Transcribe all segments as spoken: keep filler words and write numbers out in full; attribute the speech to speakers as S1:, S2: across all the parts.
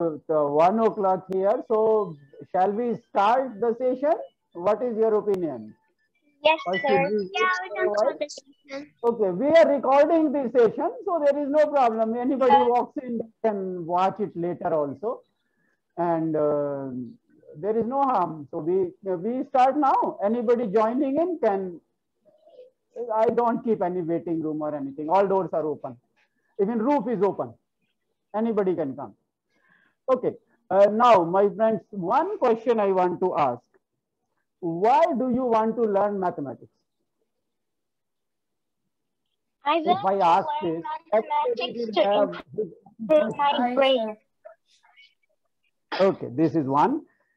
S1: uh, one o'clock here. So shall we start the session? What is your opinion?
S2: Yes, or sir. We yeah, we can start the session.
S1: Okay, we are recording this session, so there is no problem. Anybody yeah. walks in can watch it later also, and uh, there is no harm. So we we start now. Anybody joining in can. I don't keep any waiting room or anything. All doors are open. Even roof is open. Anybody can come. Okay. Uh, now, my friends, one question I want to ask. Why do you want to learn mathematics?
S2: I want if I to ask learn this, mathematics to improve my brain.
S1: Okay, this is one.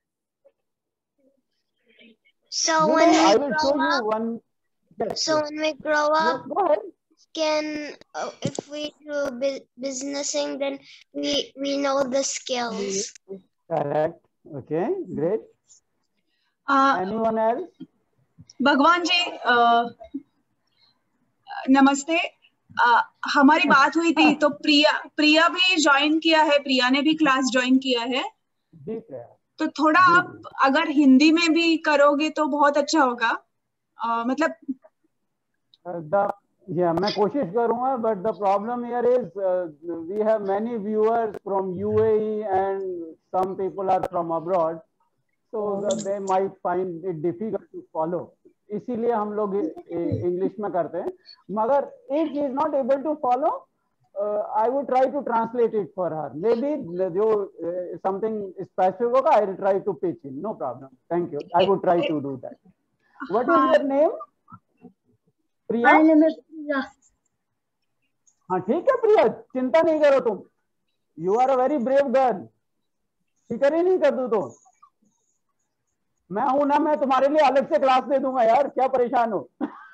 S2: So
S1: you
S2: when
S1: know,
S2: we
S1: I will
S2: grow
S1: show
S2: up,
S1: you one. Yes,
S2: so
S1: yes.
S2: when we grow up,
S1: yes, go ahead.
S2: Can uh, if we do businessing, then we we know the skills.
S1: Correct. Okay, great.
S3: Uh,
S1: Anyone else?
S3: भगवान जी, uh, नमस्ते. uh, हमारी बात हुई थी तो प्रिया प्रिया भी join किया है, प्रिया ने भी क्लास ज्वाइन किया है. तो थोड़ा आप अगर हिंदी में भी करोगे तो बहुत अच्छा होगा. uh, मतलब
S1: the yeah मैं कोशिश करूँगा, but the problem here is uh, we have many viewers from U A E and some people are from abroad, so the, they might find it difficult to follow. इसीलिए हम लोग English में करते हैं. मगर if he is not able to follow, uh, I would try to translate it for her. Maybe जो uh, something specific होगा, I will try to pitch in. No problem. Thank you. I would try to do that. What is your name? प्रिया. हाँ ठीक है प्रिया, चिंता नहीं करो तुम. You are a very brave girl. फिक्र ही नहीं कर दू तो मैं हूं ना, मैं तुम्हारे लिए अलग से क्लास दे दूंगा यार, क्या परेशान हो.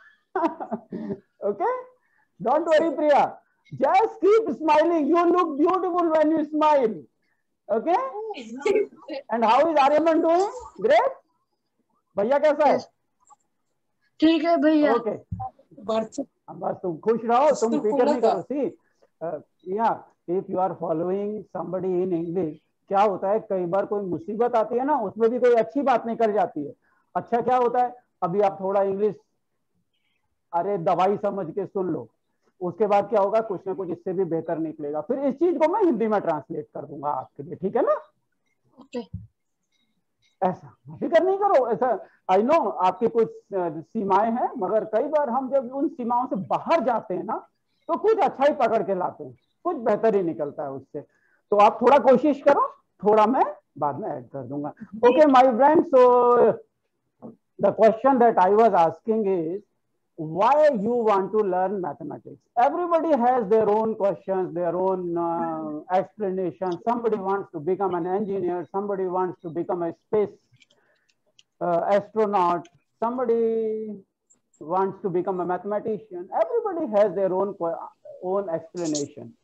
S1: Okay, don't worry Priya, just keep smiling. You look beautiful when you smile. Okay, and how is Aryaman doing? Great. भैया कैसा है?
S4: ठीक है भैया.
S1: ओके, बस तुम खुश रहो, तुम फिक्र नहीं करो. See ya if you are following somebody in English, क्या होता है कई बार कोई मुसीबत आती है ना, उसमें भी कोई अच्छी बात निकल जाती है. अच्छा क्या होता है, अभी आप थोड़ा इंग्लिश अरे दवाई समझ के सुन लो, उसके बाद क्या होगा, कुछ ना कुछ इससे भी बेहतर निकलेगा. फिर इस चीज को मैं हिंदी में ट्रांसलेट कर दूंगा आपके लिए, ठीक है ना?
S4: Okay okay.
S1: ऐसा फिक्र नहीं करो. ऐसा आई नो आपकी कुछ सीमाएं हैं, मगर कई बार हम जब उन सीमाओं से बाहर जाते हैं ना, तो कुछ अच्छा ही पकड़ के लाते हैं, कुछ बेहतर ही निकलता है उससे. तो आप थोड़ा कोशिश करो, थोड़ा मैं बाद में ऐड कर दूंगा. Okay my friends, so the question that I was asking is why you want to learn mathematics. Everybody has their own questions, their own uh, explanations. Somebody wants to become an engineer, somebody wants to become a space uh, astronaut, somebody wants to become a mathematician. Everybody has their own own explanation.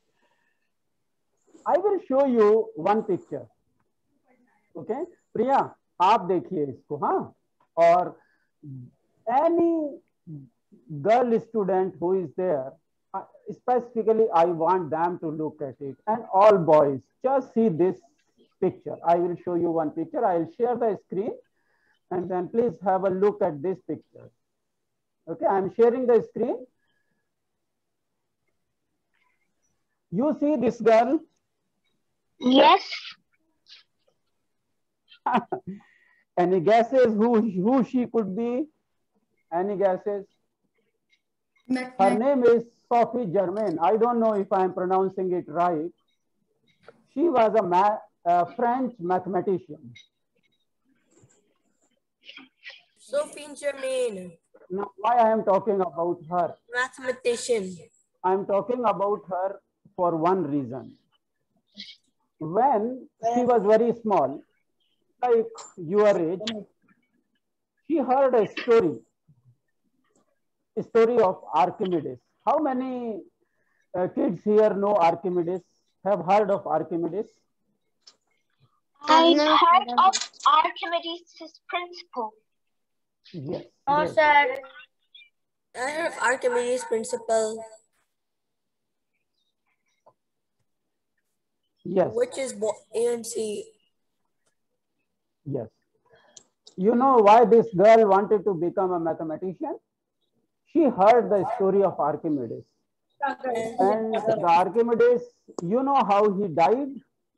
S1: I will show you one picture. Okay, Priya, आप देखिए इसको. हाँ, और any girl student who is there, uh, specifically I want them to look at it, and all boys just see this picture. I will show you one picture. I will share the screen and then please have a look at this picture. Okay, I am sharing the screen. You see this girl?
S2: Yes.
S1: Any guesses who who she could be? Any guesses? Her name is Sophie Germain. I don't know if I am pronouncing it right. She was a, ma a French mathematician.
S5: Sophie Germain.
S1: Now, why I am talking about her?
S5: Mathematician.
S1: I am talking about her for one reason. When she was very small, like your age, she heard a story. Story of Archimedes. How many uh, kids here know Archimedes? Have heard of Archimedes?
S2: I've heard of Archimedes' principle.
S1: Yes.
S2: Oh,
S1: yes.
S2: sir.
S5: I heard of Archimedes' principle.
S1: Yes.
S5: Which is A and C.
S1: Yes. You know why this girl wanted to become a mathematician? She heard the story of Archimedes. And the Archimedes, you know how he died?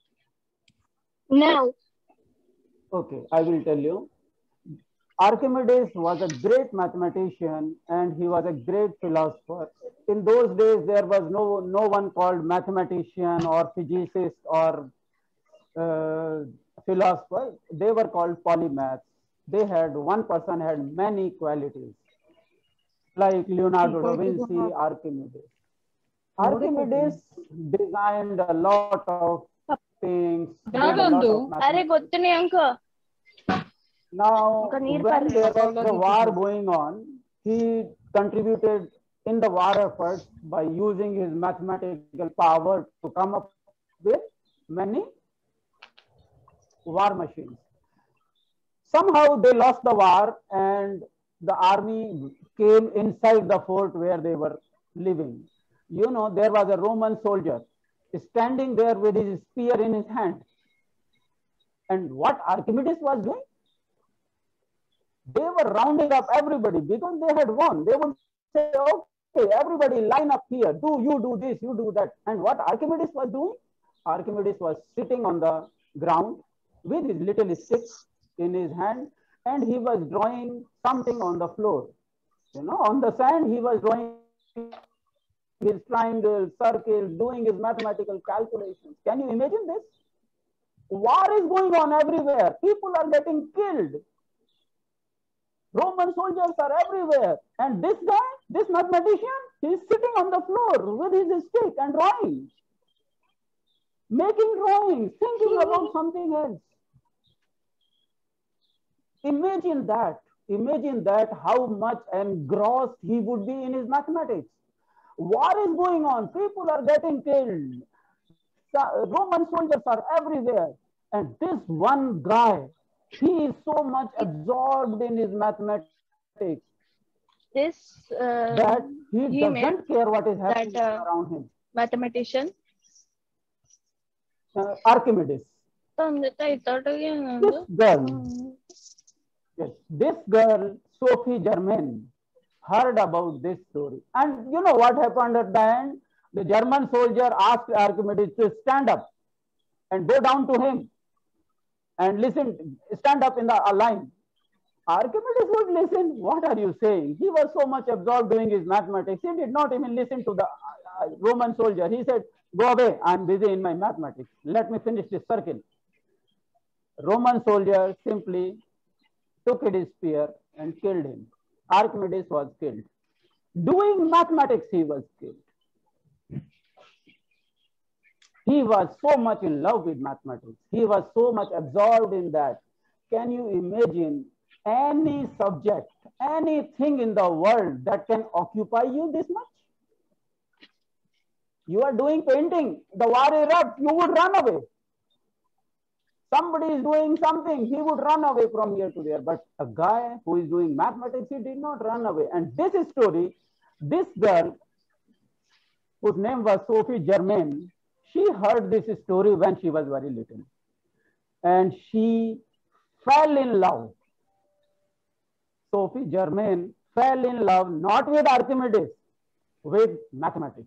S2: No.
S1: Okay, I will tell you. Archimedes was a great mathematician and he was a great philosopher. In those days, there was no, no one called mathematician or physicist or uh, philosopher. They were called polymaths. They had, one person had many qualities, like Leonardo da Vinci, Archimedes. Archimedes designed a lot of things. Did a lot of mathematics. Now, when there was a war going on, he contributed in the war efforts by using his mathematical power to come up with many war machines. Somehow they lost the war and the army came inside the fort where they were living. You know, there was a Roman soldier standing there with his spear in his hand. And what Archimedes was doing? They were rounding up everybody because they had won. They would say, okay, everybody line up here. Do you do this, you do that. And what Archimedes was doing? Archimedes was sitting on the ground with his little stick in his hand and he was drawing something on the floor. You know, on the sand, he was drawing his triangles, circles, doing his mathematical calculations. Can you imagine this? War is going on everywhere. People are getting killed. Roman soldiers are everywhere. And this guy, this mathematician, he's sitting on the floor with his stick and drawing. Making drawings, thinking about something else. Imagine that. Imagine that how much engrossed he would be in his mathematics. War is going on. People are getting killed. Roman soldiers are everywhere. And this one guy, he is so much absorbed in his mathematics
S6: this uh,
S1: that he,
S6: he
S1: doesn't care what is happening
S6: that, uh,
S1: around him.
S6: Mathematician?
S1: Uh, Archimedes. This girl, yes, this girl, Sophie Germain, heard about this story. And you know what happened at the end? The German soldier asked Archimedes to stand up and go down to him and listen, stand up in the a line. Archimedes would listen. What are you saying? He was so much absorbed doing his mathematics. He did not even listen to the uh, Roman soldier. He said, go away. I'm busy in my mathematics. Let me finish this circle. Roman soldier simply took his spear and killed him. Archimedes was killed. Doing mathematics, he was killed. He was so much in love with mathematics. He was so much absorbed in that. Can you imagine any subject, anything in the world that can occupy you this much? You are doing painting, the war erupts, you would run away. Somebody is doing something, he would run away from here to there. But a guy who is doing mathematics, he did not run away. And this story, this girl, whose name was Sophie Germain, she heard this story when she was very little. And she fell in love. Sophie Germain fell in love not with Archimedes, with mathematics.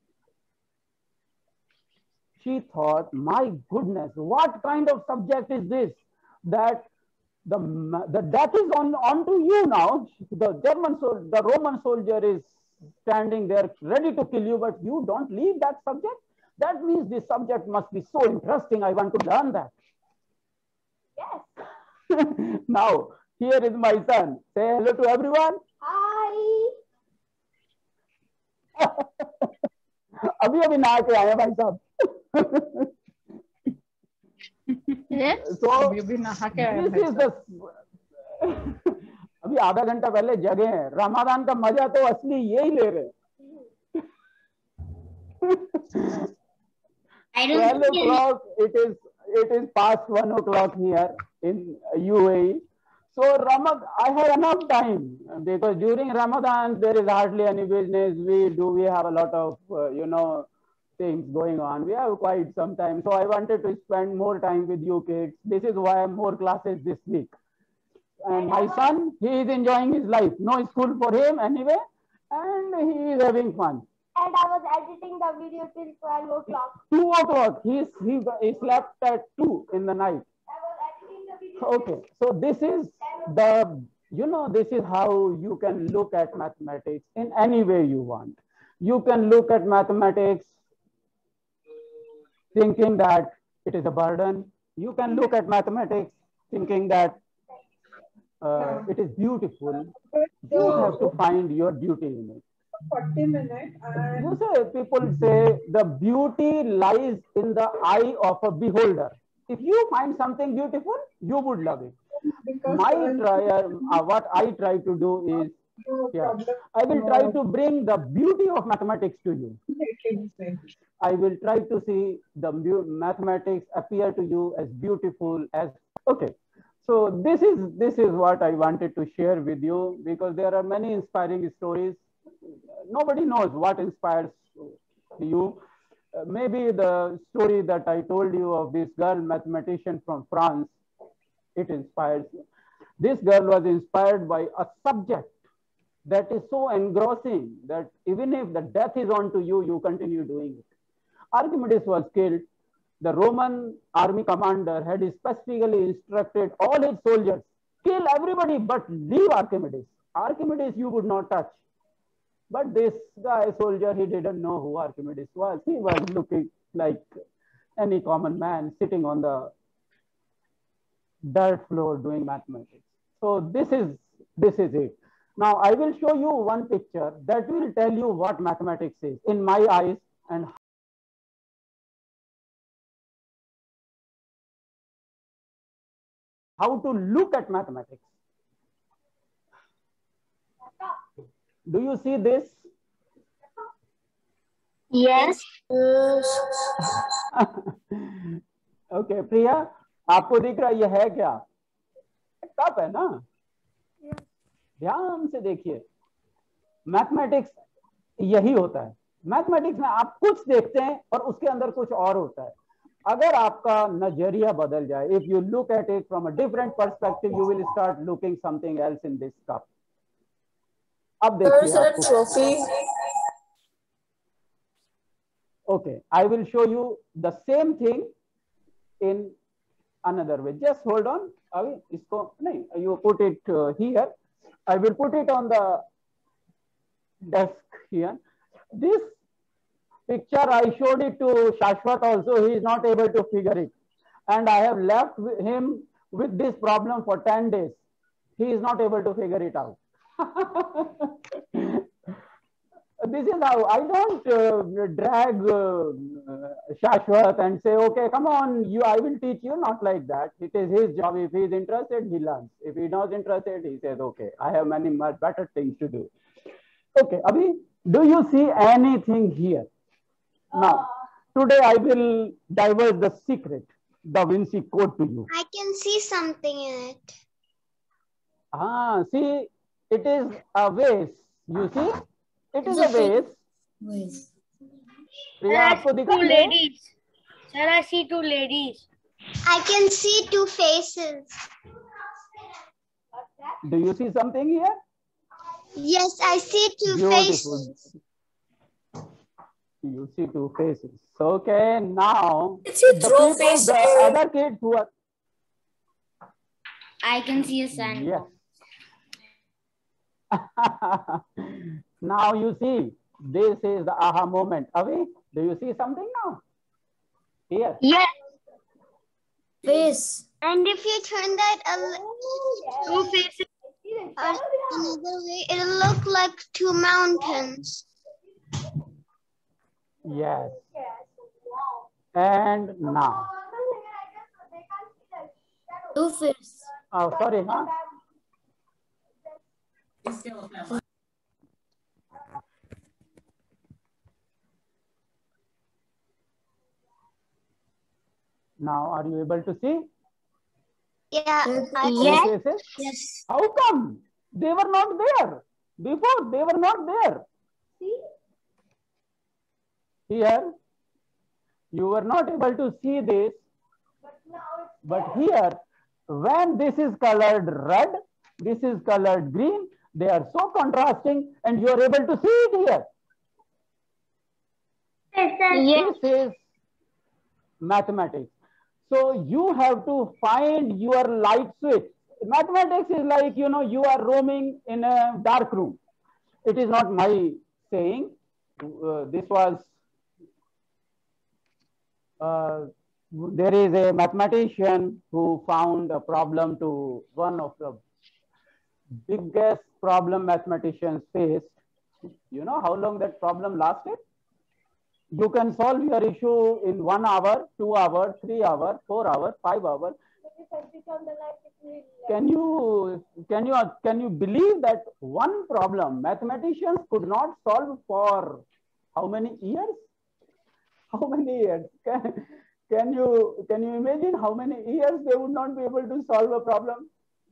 S1: She thought, my goodness, what kind of subject is this? That the, the death is on, on to you now. The German, the Roman soldier is standing there ready to kill you, but you don't leave that subject. That means this subject must be so interesting. I want to learn that. Yes. Now, here is my son. Say hello to everyone.
S2: Hi.
S1: अभी अभी नहा के आए भाई साहब. So this is the अभी आधा घंटा पहले जगे हैं. रमादान का मजा तो असली यही ले रहे हैं. twelve o'clock, it is it is past one o'clock here in U A E. So Ramadan, I have enough time because during Ramadan there is hardly any business we do. We have a lot of uh, you know things going on. We have quite some time. So I wanted to spend more time with you kids. This is why more classes this week. And my son, he is enjoying his life. No school for him anyway. And he is having fun.
S6: And I was editing the video till twelve o'clock.
S1: two o'clock. He, he, he slept at two in the night.
S6: I was editing the video.
S1: Okay. So this is the, you know, this is how you can look at mathematics in any way you want. You can look at mathematics thinking that it is a burden. You can look at mathematics thinking that uh, it is beautiful. You have to find your beauty in it.
S3: forty minutes. And
S1: You say, people say the beauty lies in the eye of a beholder. If you find something beautiful, you would love it.
S3: because
S1: My try, uh, what I try to do is, yeah, I will try to bring the beauty of mathematics to you. I will try to see the mathematics appear to you as beautiful as, okay. So this is, this is what I wanted to share with you, because there are many inspiring stories. Nobody knows what inspires you. Uh, maybe the story that I told you of this girl mathematician from France, it inspires you. This girl was inspired by a subject that is so engrossing that even if the death is on to you, you continue doing it. Archimedes was killed. The Roman army commander had specifically instructed all his soldiers, kill everybody but leave Archimedes. Archimedes you would not touch. But this guy, soldier, he didn't know who Archimedes was. He was looking like any common man sitting on the dirt floor doing mathematics. So this is, this is it. Now I will show you one picture that will tell you what mathematics is in my eyes and how to look at mathematics. Do you see this?
S6: Yes.
S1: Okay, प्रिया, आपको दिख रहा ये है क्या? Tough है ना? ध्यान से देखिए. मैथमेटिक्स यही होता है. मैथमेटिक्स में आप कुछ देखते हैं और उसके अंदर कुछ और होता है. अगर आपका नजरिया बदल जाए, if you look at it from a different perspective, you will start looking something else in this cup. अब देखिए आपको.
S5: Trophy.
S1: Okay, I will show you the same thing in another way. Just hold on. अभी इसको नहीं, you put it uh, here. I will put it on the desk here. This picture I showed it to Shashwat also. He is not able to figure it, and I have left him with this problem for ten days. He is not able to figure it out. This is how I don't uh, drag uh, Shashwat and say, okay, come on, you, I will teach you. Not like that. It is his job. If he is interested, he learns. If he is not interested, he says, okay, I have many much better things to do. Okay, Abhi, do you see anything here? Now, today I will divulge the secret, Da Vinci Code to you.
S2: I can see something in it.
S1: Ah, see, it is a vase. You see? It is a vase.
S4: Vase.
S1: Priya, आपको दिखा
S6: Two
S1: they?
S6: ladies. Sir, I see two ladies.
S2: I can see two faces.
S1: Do you see something here?
S2: Yes, I see two
S1: Beautiful.
S2: faces.
S1: You see two faces. Okay, now
S5: It's a
S1: the
S5: draw
S1: people,
S5: face.
S1: the other kids who are,
S6: I can see a sun.
S1: yes. Now you see, this is the aha moment. Avi, do you see something now? Here.
S6: Yes.
S4: Face.
S2: And if you turn that a li-
S6: Two faces.
S2: uh, another way, it'll look like two mountains.
S1: Yes. And now.
S4: Two face.
S1: Oh, sorry, huh? Now, are you able to see?
S2: Yeah, I
S1: Two
S6: Yes.
S1: faces?
S4: Yes.
S1: How come? They were not there. Before, they were not there. Here, You were not able to see this,
S6: But now it's
S1: but here, when this is colored red, this is colored green, they are so contrasting and you are able to see it here.
S6: yes.
S1: This is mathematics. So you have to find your light switch. Mathematics is like, you know, you are roaming in a dark room. It is not my saying. Uh, this was, uh, there is a mathematician who found a problem to one of the biggest problem mathematicians faced. You know how long that problem lasted? You can solve your issue in one hour, two hours, three hours, four hours, five hours. Can you can you can you believe that one problem mathematicians could not solve for how many years? How many years? Can, can you can you imagine how many years they would not be able to solve a problem?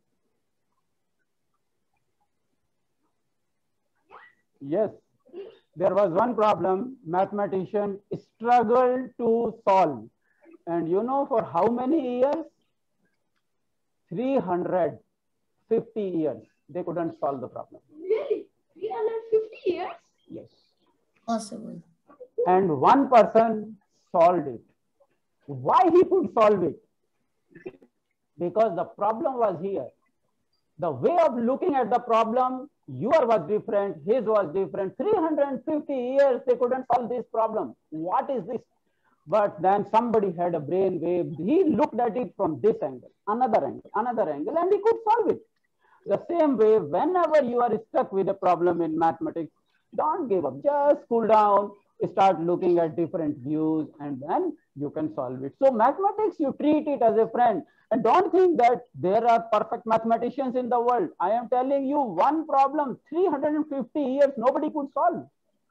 S1: Yes. There was one problem mathematician struggled to solve, and you know for how many years? three hundred fifty years they couldn't solve the problem.
S6: Really? three hundred fifty years?
S1: Yes.
S4: Possible.
S1: And one person solved it. Why he could solve it? Because the problem was here. The way of looking at the problem, your was different, his was different. three hundred fifty years they couldn't solve this problem. What is this? But then somebody had a brain wave. He looked at it from this angle, another angle, another angle, and he could solve it. The same way, whenever you are stuck with a problem in mathematics, don't give up. Just cool down, start looking at different views, and then you can solve it. So mathematics, you treat it as a friend. And don't think that there are perfect mathematicians in the world. I am telling you one problem, three hundred fifty years, nobody could solve.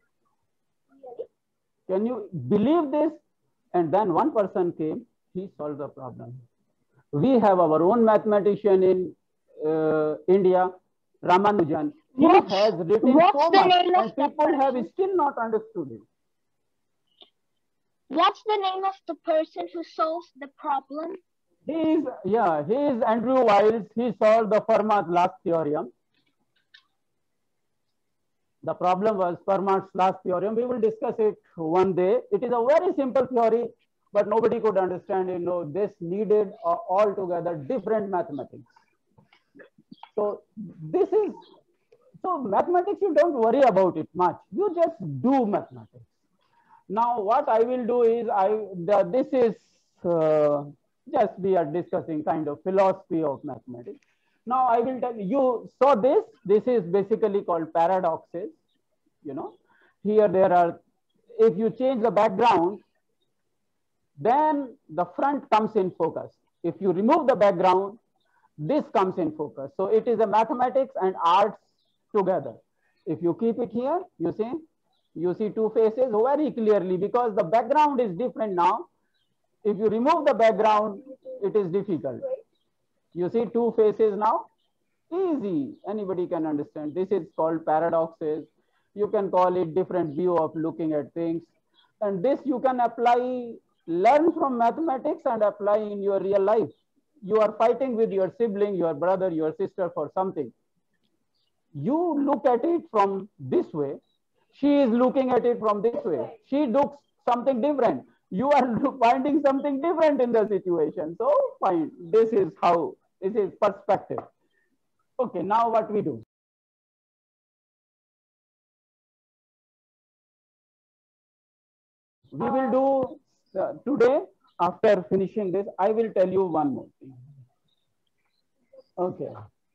S1: Can you believe this? And then one person came, he solved the problem. We have our own mathematician in uh, India, Ramanujan. He
S6: What's-
S1: has written
S6: what's
S1: so
S6: the
S1: much,
S6: name of
S1: and
S6: the
S1: people have
S6: person?
S1: still not understood it.
S6: What's the name of the person who solved the problem?
S1: He is, yeah, he is Andrew Wiles. He solved the Fermat's last theorem. The problem was Fermat's last theorem. We will discuss it one day. It is a very simple theory, but nobody could understand it. You know, this needed uh, altogether different mathematics. So this is, so mathematics, you don't worry about it much. You just do mathematics. Now what I will do is, I the, this is uh, just we are discussing kind of philosophy of mathematics. Now I will tell you, you saw this, this is basically called paradoxes. You know, here there are, if you change the background, then the front comes in focus. If you remove the background, this comes in focus. So it is a mathematics and arts together. If you keep it here, you see, you see two faces very clearly because the background is different now. If you remove the background, it is difficult. You see two faces now? Easy, anybody can understand. This is called paradoxes. You can call it different view of looking at things. And this you can apply, learn from mathematics and apply in your real life. You are fighting with your sibling, your brother, your sister for something. You look at it from this way. She is looking at it from this way. She looks something different. You are finding something different in the situation. So fine, this is how, this is perspective. Okay, now what we do? We will do uh, today, after finishing this, I will tell you one more thing. Okay.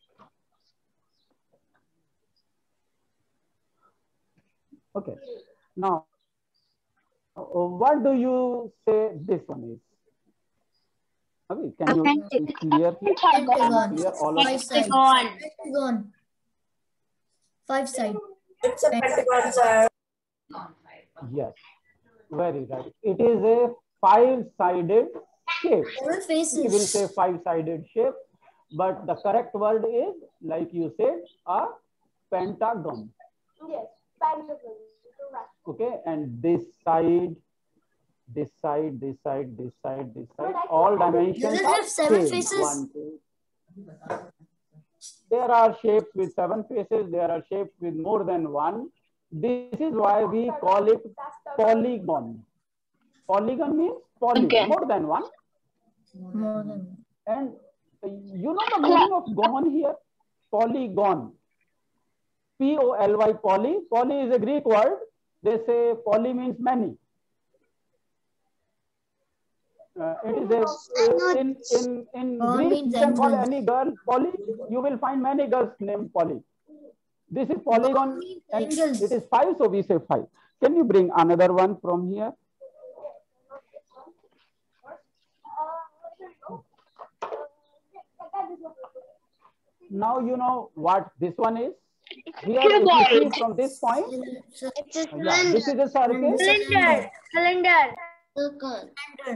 S1: Okay. Now, uh, what do you say this one is? Okay, can you clear,
S4: Pentagon.
S1: clear all of
S4: Five
S1: it?
S4: sides. Pentagon. Five sides.
S5: It's a pentagon, sir.
S1: Yes, very right. It is a five-sided shape.
S4: Seven faces.
S1: We will say five-sided shape, but the correct word is, like you said, a pentagon.
S6: Yes, pentagon.
S1: Okay, and this side this side, this side, this side, this side. All dimensions
S4: Does it
S1: are
S4: have seven
S1: same.
S4: faces?
S1: One, two. There are shapes with seven faces. There are shapes with more than one. This is why we call it polygon. Polygon means poly,
S7: Okay.
S1: more than one.
S4: More than.
S1: And you know the meaning of gon here? Polygon. P O L Y, poly. Poly is a Greek word. They say poly means many. Uh, it is a, in in in
S4: Gon
S1: Greek,
S4: means
S1: you can call
S4: angels.
S1: any girl Polly. You will find many girls named Polly. This is polygon,
S4: means
S1: and
S4: angels.
S1: it is five, so we say five. Can you bring another one from here? Now you know what this one is. Here, if you see from this point,
S2: It's a
S1: yeah, this is a circle.
S6: Cylinder. Cylinder.
S4: Circle.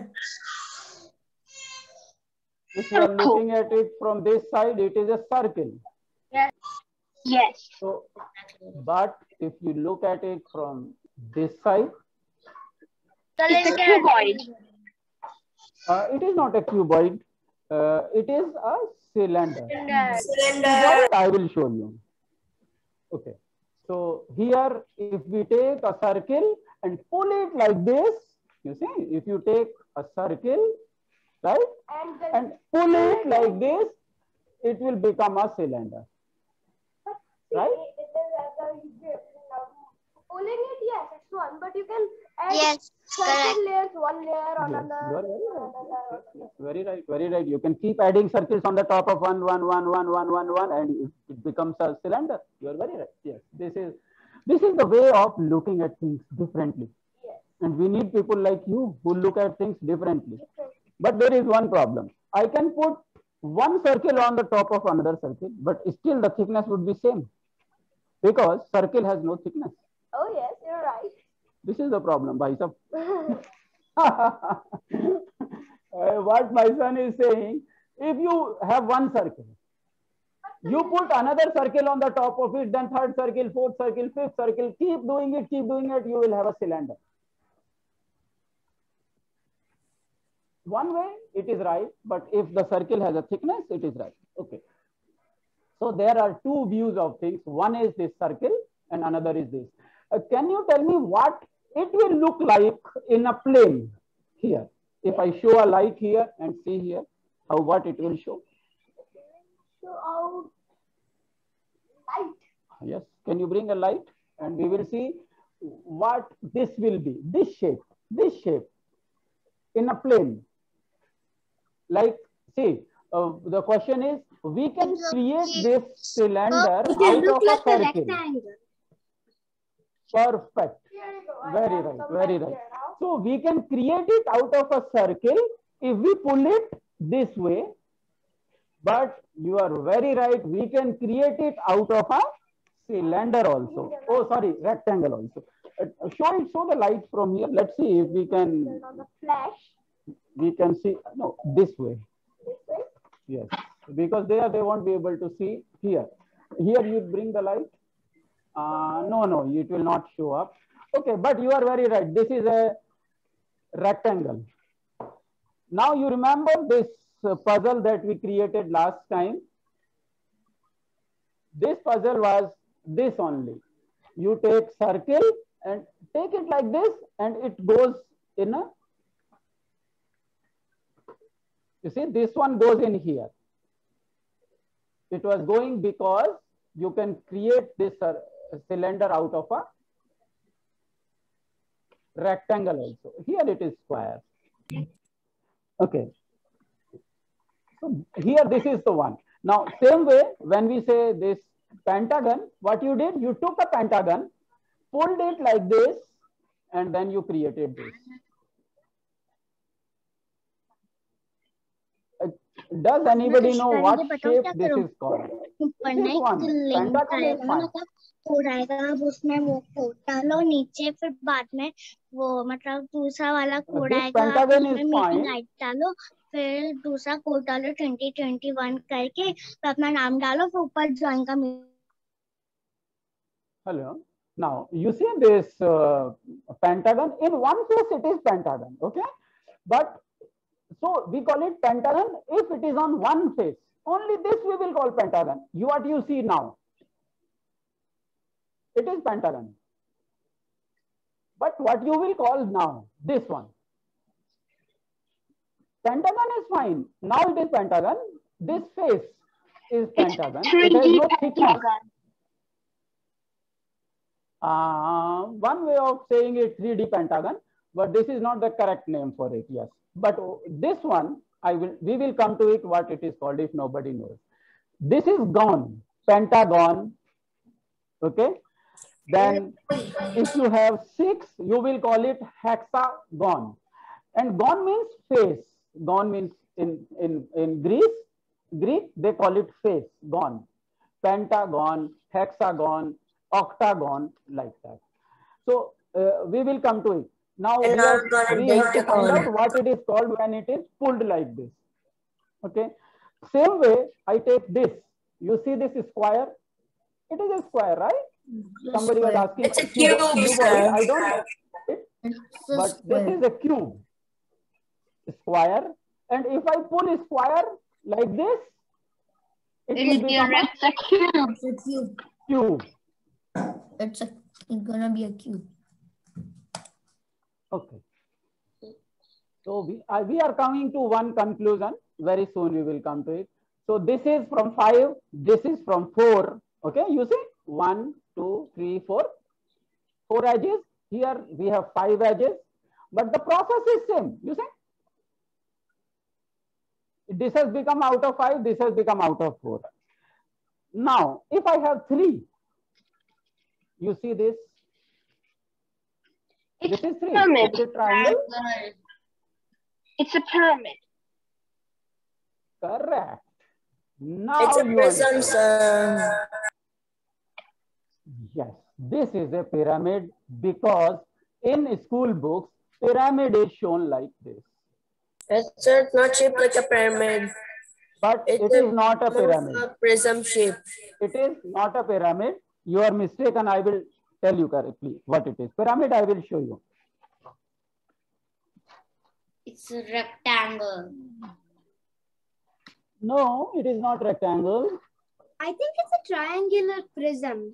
S1: If you are looking at it from this side, it is a circle.
S6: Yes.
S7: Yes.
S1: So, but if you look at it from this side,
S7: It's a cuboid.
S1: uh, it is not a cuboid. Uh, it is a cylinder.
S6: Cylinder.
S5: Cylinder.
S1: I will show you. Okay. So here, if we take a circle and pull it like this, you see, if you take a circle, right,
S6: And the
S1: and pull it like this, it will become a cylinder. Right?
S6: pulling it, yes, it's one, but you can add
S2: Yes,
S6: certain
S2: correct.
S6: layers, one layer
S1: Yes,
S6: on
S1: you
S6: another.
S1: are very right. Yes, yes, very right, very right. You can keep adding circles on the top of one, one, one, one, one, one, one, and it, it becomes a cylinder. You are very right. Yes, this is this is the way of looking at things differently.
S6: Yes.
S1: And we need people like you who look at things differently. But there is one problem. I can put one circle on the top of another circle, but still the thickness would be same because circle has no thickness.
S6: Oh yes, you're right.
S1: This is the problem, bhai sab. Uh, what my son is saying, if you have one circle, you put another circle on the top of it, then third circle, fourth circle, fifth circle, keep doing it, keep doing it, you will have a cylinder. One way it is right, but if the circle has a thickness, it is right. Okay. So there are two views of things. One is this circle and another is this. Uh, can you tell me what it will look like in a plane here? If I show a light here and see here, how what it will show?
S6: So out light.
S1: Yes. Can you bring a light? And we will see what this will be. This shape, this shape in a plane. Like, see, uh, the question is, we can create this cylinder out of a circle. Perfect.
S6: Here you go. I
S1: Very
S6: have
S1: right,
S6: some
S1: very
S6: light
S1: right.
S6: here now.
S1: So we can create it out of a circle if we pull it this way. But you are very right. We can create it out of a cylinder also. Oh, sorry, rectangle also. Uh, show it, show the light from here. Let's see if we can.
S6: Turn on the flash.
S1: We can see. No, this way.
S6: This way.
S1: Yes, because there they won't be able to see here. Here you bring the light. Uh, no, no, it will not show up. Okay, but you are very right. This is a rectangle. Now you remember this uh, puzzle that we created last time. This puzzle was this only. You take circle and take it like this and it goes in a, you see this one goes in here. It was going because you can create this uh, cylinder out of a rectangle also. Here it is square. Okay. So here this is the one. Now same way when we say this pentagon, what you did, you took a pentagon, pulled it like this, and then you created this. Uh, Does anybody know what shape this is called?
S2: ऊपर
S1: This
S2: ना एक
S1: one,
S2: link
S1: pentagon is
S2: आएगा ना,
S1: fine.
S2: मतलब code आएगा, अब उसमें वो कोड डालो नीचे, फिर बाद में वो मतलब दूसरा वाला कोड
S1: This
S2: आएगा, आप
S1: pentagon
S2: उसमें
S1: is
S2: मीटिंग
S1: fine.
S2: आईडी डालो, फिर दूसरा कोड डालो ट्वेंटी ट्वेंटी वन करके, फिर अपना नाम डालो, फिर ऊपर ज्वाइन का
S1: Hello. Now you see this uh, pentagon. In one face it is pentagon, okay? But so we call it pentagon if it is on one face. Only this we will call pentagon. You what you see now, it is pentagon. But what you will call now, this one, pentagon is fine. Now it is pentagon. This face is pentagon. It has no thickness. Uh, one way of saying it three D pentagon, but this is not the correct name for it. Yes, but this one I will we will come to it what it is called if nobody knows. This is gone, pentagon. Okay. Then if you have six, you will call it hexagon. And gon means face. Gon means in, in, in Greece, Greek, they call it face, gon. Pentagon, hexagon, octagon, like that. So uh, we will come to it. Now we, are, we have to find out what it is called when it is pulled like this. Okay. Same way, I take this. You see this square? It is a square, right? Somebody was asking.
S5: It's a cube, sir.
S1: I don't know it, but this is a cube, square. And if I pull a square like this, it will be
S7: a cube.
S4: It's a cube.
S1: Cube.
S4: It's a. It's gonna be a cube.
S1: Okay. So we uh, we are coming to one conclusion. Very soon we will come to it. So this is from five. This is from four. Okay. You see, one, two, three, four. Four edges. Here we have five edges, but the process is same. You see, this has become out of five. This has become out of four. Now, if I have three, you see this.
S7: It's
S1: this is three.
S7: pyramid.
S1: It's a triangle.
S7: It's a pyramid.
S1: Correct. Now
S5: It's a
S1: you
S5: prism, sir.
S1: Yes, this is a pyramid because in school books, pyramid is shown like this.
S5: It's not shaped like a pyramid.
S1: But
S5: It's
S1: it is not a pyramid.
S5: A prism shape.
S1: It is not a pyramid. You are mistaken. I will tell you correctly what it is. Pyramid, I will show you.
S8: It's a rectangle.
S1: No, it is not rectangle.
S6: I think it's a triangular prism.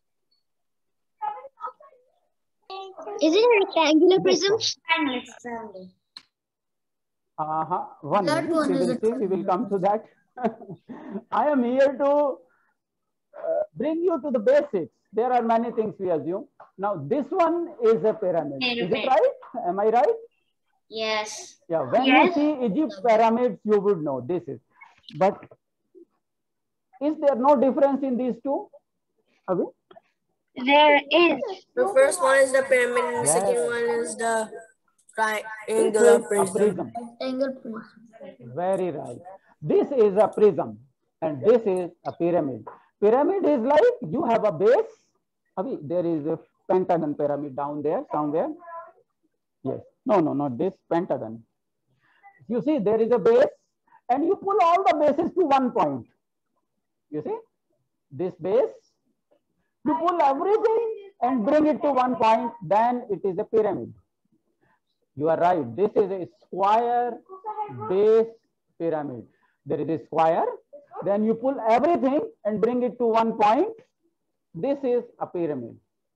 S2: Is it a rectangular prism?
S8: Rectangle.
S1: Uh-huh. One
S4: That
S1: minute.
S4: one
S1: We
S4: is
S1: will
S4: a
S1: see. We will come to that. I am here to uh, bring you to the basics. There are many things we assume. Now, this one is a pyramid. Is it right? Am I right?
S8: Yes.
S1: Yeah. When
S7: Yes.
S1: you see Egypt pyramids, you would know this is. But is there no difference in these two? Abhi?
S7: There is.
S5: The first one is the pyramid and the
S1: Yes.
S5: second one is the
S1: This
S5: triangular
S1: is a
S5: prism.
S1: prism.
S4: Rectangle prism.
S1: Very right. This is a prism and this is a pyramid. Pyramid is like you have a base. Abhi, there is a pentagon pyramid down there somewhere. Yes. No, no, not this pentagon. You see, there is a base and you pull all the bases to one point. You see, this base, you pull everything and bring it to one point, then it is a pyramid. You are right. This is a square base pyramid. There is a square, then you pull everything and bring it to one point. This is a pyramid.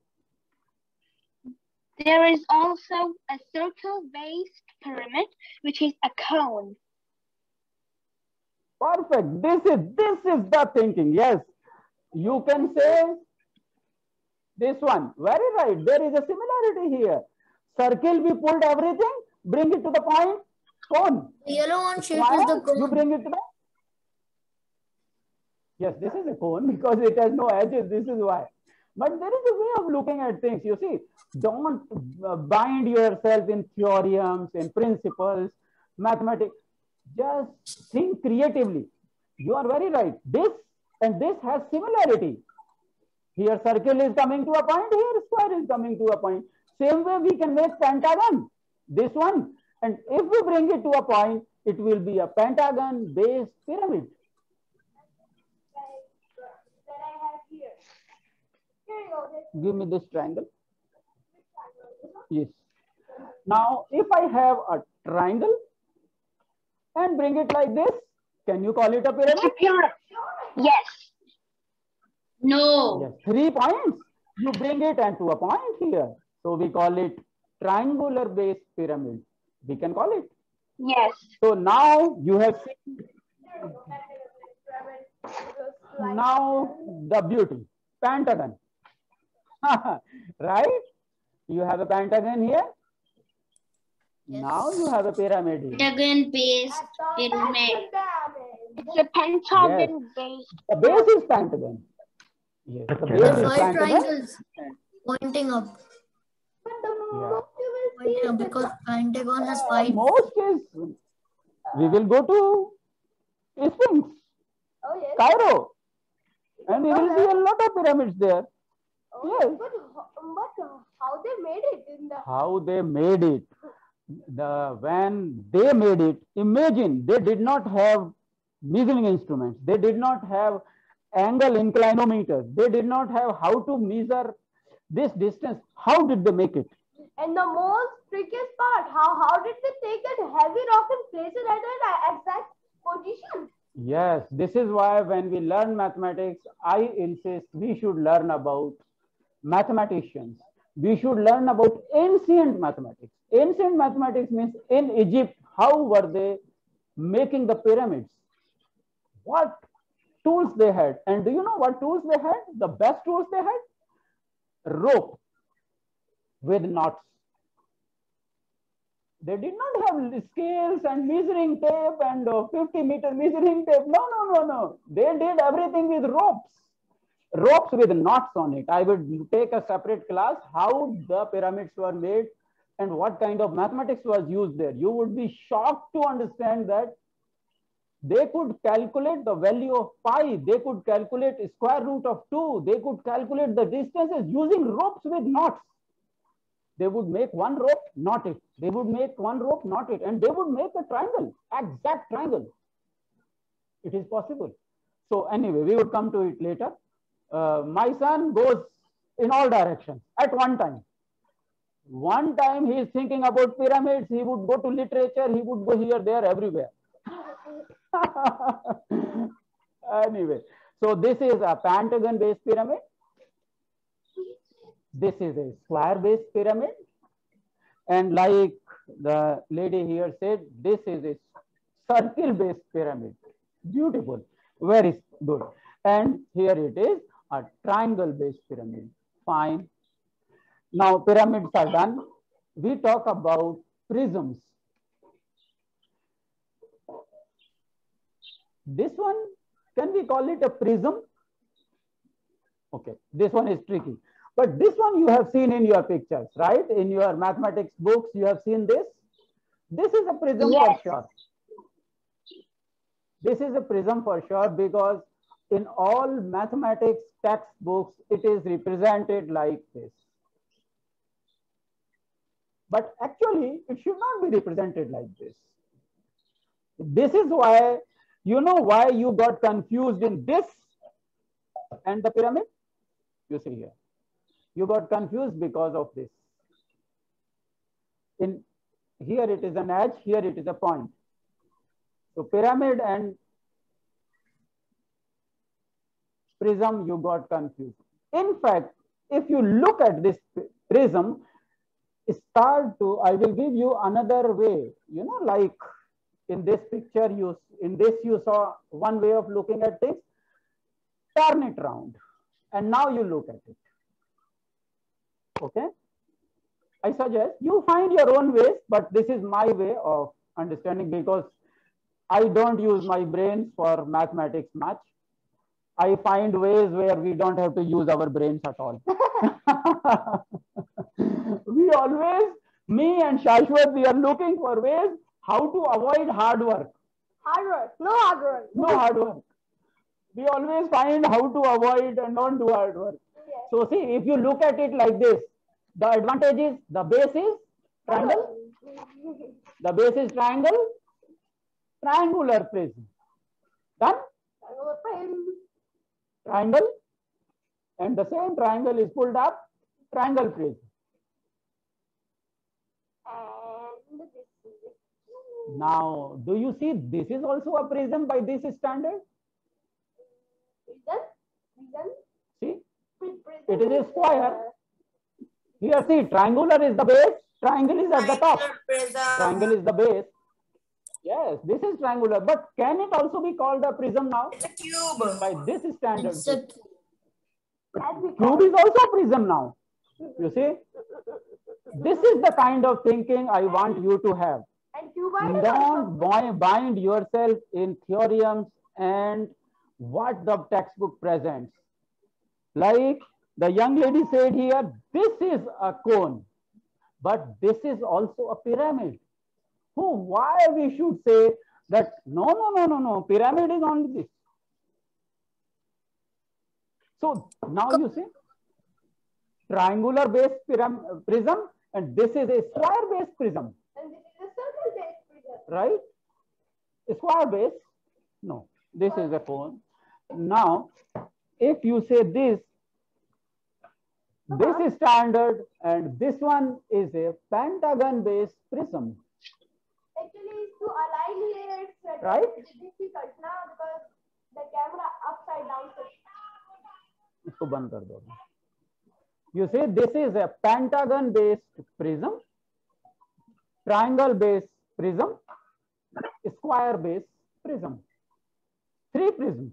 S7: There is also a circle-based pyramid, which is a cone.
S1: Perfect. This is this is the thinking. Yes, you can say this one. Very right. There is a similarity here. Circle, we pulled everything, bring it to the point. Cone.
S4: The yellow one shape
S1: Square,
S4: is the cone.
S1: you bring it to the. Yes, this is a cone because it has no edges. This is why. But there is a way of looking at things. You see, don't uh, bind yourself in theorems, in principles, mathematics. Just think creatively. You are very right. This and this has similarity. Here circle is coming to a point, here square is coming to a point. Same way we can make pentagon, this one. And if we bring it to a point, it will be a pentagon based pyramid.
S6: That I have here. Here you
S1: Give me this triangle. Yes. Now, if I have a triangle and bring it like this, can you call it a pyramid?
S7: It's a pyramid. Yes.
S8: No.
S1: Yes. Three points. You bring it and to a point here. So we call it triangular base pyramid. We can call it.
S7: Yes.
S1: So now you have seen now the beauty. Pentagon. Right? You have a pentagon here.
S4: Yes.
S1: Now you have a pyramid here.
S8: Pentagon based pyramid.
S7: It's a pentagon base.
S1: The base is pentagon. Yes, the base
S4: There
S1: is
S4: are five
S1: pentagon.
S4: triangles pointing up.
S1: Yeah.
S4: Pointing up because pentagon has five.
S1: Most is we will go to Sphinx,
S6: Oh, yes.
S1: Cairo, and we will see a lot of pyramids there.
S6: Oh,
S1: Yes.
S6: But, but how they made it in the
S1: How they made it. The when they made it, imagine they did not have measuring instruments. They did not have angle inclinometers. They did not have how to measure this distance. How did they make it?
S6: and the most trickiest part, how how did they take that heavy rock and place it at an exact position?
S1: Yes, this is why when we learn mathematics, I insist we should learn about mathematicians. We should learn about ancient mathematics. Ancient mathematics means in Egypt, how were they making the pyramids? What tools they had? And do you know what tools they had? The best tools they had? Rope with knots. They did not have scales and measuring tape and uh, fifty meter measuring tape. No, no, no, no. They did everything with ropes. Ropes with knots on it. I would take a separate class how the pyramids were made and what kind of mathematics was used there. You would be shocked to understand that they could calculate the value of pi. They could calculate square root of two. They could calculate the distances using ropes with knots. They would make one rope, knot it. They would make one rope, knot it. And they would make a triangle, exact triangle. It is possible. So anyway, we would come to it later. Uh, my son goes in all directions at one time. One time he is thinking about pyramids. He would go to literature. He would go here, there, everywhere. Anyway, so this is a pentagon-based pyramid. This is a square-based pyramid. And like the lady here said, this is a circle-based pyramid. Beautiful, very good. And here it is, a triangle-based pyramid. Fine. Now pyramids are done. We talk about prisms. This one, can we call it a prism? Okay, this one is tricky. But this one you have seen in your pictures, right? In your mathematics books, you have seen this. This is a prism
S7: Yes.
S1: for sure. This is a prism for sure because in all mathematics textbooks, it is represented like this. But actually, it should not be represented like this. This is why, you know why you got confused in this and the pyramid? You see here. You got confused because of this. In here it is an edge, here it is a point. So pyramid and prism, you got confused. In fact, if you look at this prism, start to, I will give you another way, you know, like in this picture, you in this you saw one way of looking at things. Turn it round and now you look at it. Okay, I suggest you find your own ways, but this is my way of understanding because I don't use my brains for mathematics much. I find ways where we don't have to use our brains at all. We always, me and Shashwat, we are looking for ways how to avoid hard work.
S6: Hard work, no hard work.
S1: No hard work. We always find how to avoid and not do hard work.
S6: Yes.
S1: So see, if you look at it like this, the advantage is the base is triangle. The base is triangle, triangular prism. Done? Triangle, and the same triangle is pulled up, triangle prism.
S6: And this is a cube.
S1: Now, do you see this is also a prism by this standard?
S6: Prism? Prism?
S1: See,
S6: Prism
S1: it is a square. Here, see, triangular is the base, triangle is at the top. Triangle is the base. Yes, this is triangular, but can it also be called a prism now?
S5: It's a cube.
S1: By this standard.
S4: It's a
S1: Cube is also a prism now. You see, this is the kind of thinking I want you to have.
S6: And cuboid is
S1: Don't
S6: also
S1: bi- bind yourself in theorems and what the textbook presents. Like the young lady said here, this is a cone, but this is also a pyramid. Who? Why we should say that no, no, no, no, no, pyramid is only this. So now you see, triangular based pyram- prism, and this is a square based prism,
S6: and this is a circle based prism.
S1: right? A square base, no, this is a cone. Now, if you say this, this is standard, and this one is a pentagon based prism.
S6: Actually, to align here, it's uh,
S1: Right.
S6: difficult now because the camera upside down. So
S1: इसको बंद कर दो. You see, this is a pentagon based prism, triangle based prism, square based prism. Three prisms.